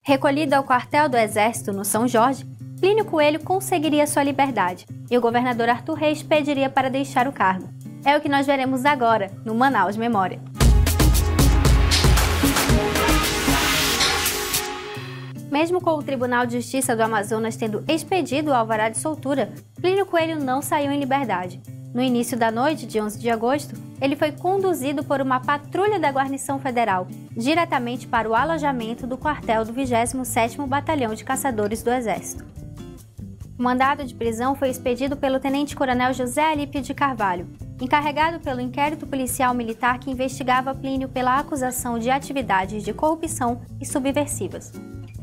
Recolhido ao quartel do Exército no São Jorge, Plínio Coelho conseguiria sua liberdade e o governador Arthur Reis pediria para deixar o cargo. É o que nós veremos agora no Manaus Memória. Mesmo com o Tribunal de Justiça do Amazonas tendo expedido o alvará de soltura, Plínio Coelho não saiu em liberdade. No início da noite de 11 de agosto, ele foi conduzido por uma patrulha da Guarnição Federal diretamente para o alojamento do quartel do 27º Batalhão de Caçadores do Exército. O mandado de prisão foi expedido pelo tenente-coronel José Alípio de Carvalho, encarregado pelo inquérito policial militar que investigava Plínio pela acusação de atividades de corrupção e subversivas.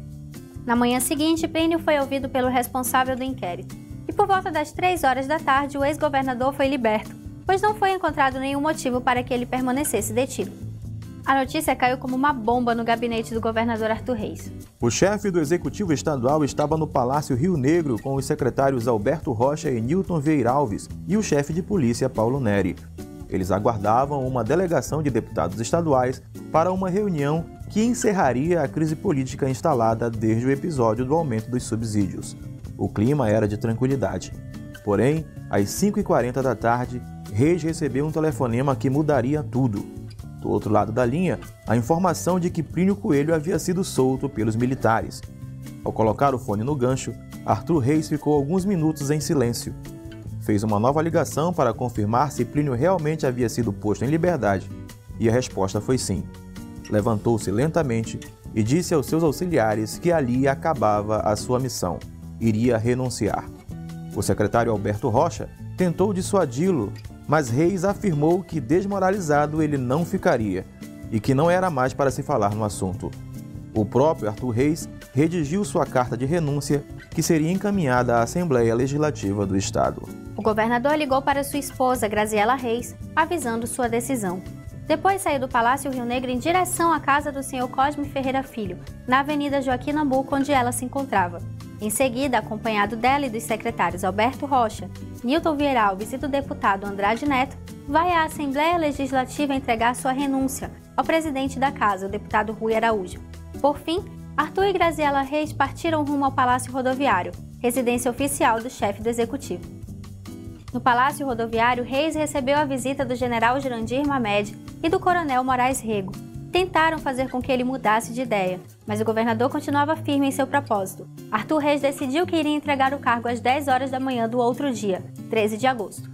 Na manhã seguinte, Plínio foi ouvido pelo responsável do inquérito, e por volta das 3 horas da tarde o ex-governador foi liberto, pois não foi encontrado nenhum motivo para que ele permanecesse detido. A notícia caiu como uma bomba no gabinete do governador Arthur Reis. O chefe do Executivo Estadual estava no Palácio Rio Negro com os secretários Alberto Rocha e Nilton Vieira Alves e o chefe de polícia Paulo Neri. Eles aguardavam uma delegação de deputados estaduais para uma reunião que encerraria a crise política instalada desde o episódio do aumento dos subsídios. O clima era de tranquilidade. Porém, às 5h40 da tarde, Reis recebeu um telefonema que mudaria tudo. Do outro lado da linha, a informação de que Plínio Coelho havia sido solto pelos militares. Ao colocar o fone no gancho, Arthur Reis ficou alguns minutos em silêncio. Fez uma nova ligação para confirmar se Plínio realmente havia sido posto em liberdade, e a resposta foi sim. Levantou-se lentamente e disse aos seus auxiliares que ali acabava a sua missão. Iria renunciar. O secretário Alberto Rocha tentou dissuadi-lo, mas Reis afirmou que desmoralizado ele não ficaria e que não era mais para se falar no assunto. O próprio Arthur Reis redigiu sua carta de renúncia, que seria encaminhada à Assembleia Legislativa do Estado. O governador ligou para sua esposa, Graziela Reis, avisando sua decisão. Depois saiu do Palácio Rio Negro em direção à casa do Sr. Cosme Ferreira Filho, na Avenida Joaquim Nabuco, onde ela se encontrava. Em seguida, acompanhado dela e dos secretários Alberto Rocha, Nilton Vieira Alves e do deputado Andrade Neto, vai à Assembleia Legislativa entregar sua renúncia ao presidente da casa, o deputado Rui Araújo. Por fim, Arthur e Graziela Reis partiram rumo ao Palácio Rodoviário, residência oficial do chefe do Executivo. No Palácio Rodoviário, Reis recebeu a visita do general Jurandir Mamed e do coronel Moraes Rego. Tentaram fazer com que ele mudasse de ideia, mas o governador continuava firme em seu propósito. Arthur Reis decidiu que iria entregar o cargo às 10 horas da manhã do outro dia, 13 de agosto.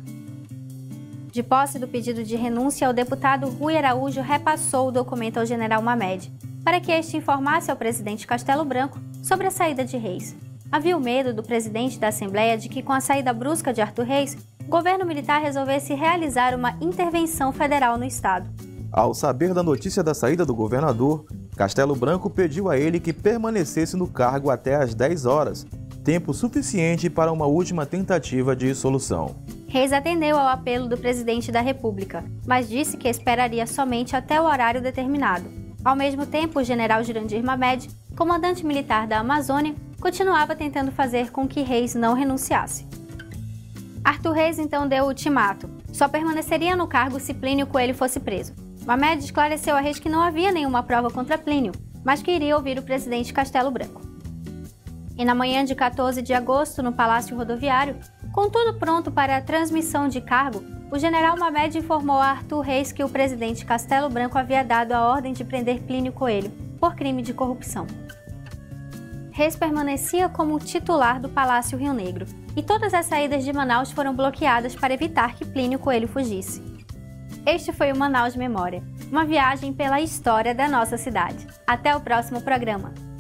De posse do pedido de renúncia, o deputado Rui Araújo repassou o documento ao general Mamed, para que este informasse ao presidente Castelo Branco sobre a saída de Reis. Havia o medo do presidente da Assembleia de que, com a saída brusca de Arthur Reis, o governo militar resolvesse realizar uma intervenção federal no estado. Ao saber da notícia da saída do governador, Castelo Branco pediu a ele que permanecesse no cargo até às 10 horas, tempo suficiente para uma última tentativa de solução. Reis atendeu ao apelo do presidente da República, mas disse que esperaria somente até o horário determinado. Ao mesmo tempo, o general Jurandir Mamed, comandante militar da Amazônia, continuava tentando fazer com que Reis não renunciasse. Arthur Reis então deu o ultimato. Só permaneceria no cargo se Plínio Coelho fosse preso. Mamed esclareceu a Reis que não havia nenhuma prova contra Plínio, mas que iria ouvir o presidente Castelo Branco. E na manhã de 14 de agosto, no Palácio Rodoviário, com tudo pronto para a transmissão de cargo, o general Mamed informou a Arthur Reis que o presidente Castelo Branco havia dado a ordem de prender Plínio Coelho por crime de corrupção. Reis permanecia como titular do Palácio Rio Negro, e todas as saídas de Manaus foram bloqueadas para evitar que Plínio Coelho fugisse. Este foi o Manaus Memória, uma viagem pela história da nossa cidade. Até o próximo programa!